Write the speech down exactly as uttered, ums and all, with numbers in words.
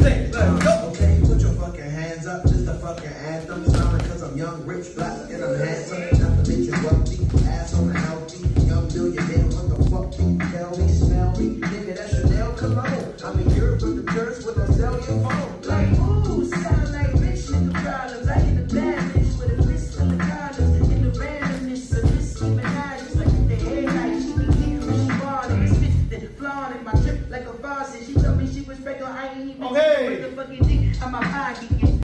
sing. Let's go. Okay, put your fucking hands up. Just a fucking anthem. Smiling cause I'm young, rich, black, and I'm handsome. Not to make you wealthy, ass on a healthy. Young millionaire, what the fuck can you tell me? Smell me? Nigga, that's Chanel cologne. I'm in Europe with the church with a cellular phone. Like, ooh, sound like rich nigga problems. I get the bad bitch with a wrist on the collards. In the randomness of this even highness. Like the headlights, she be geeking when she ballin'. Spittin', flawin' my trip like a faucet. She told me she was pregnant, I ain't even Okay. with the fucking dick on my pocket.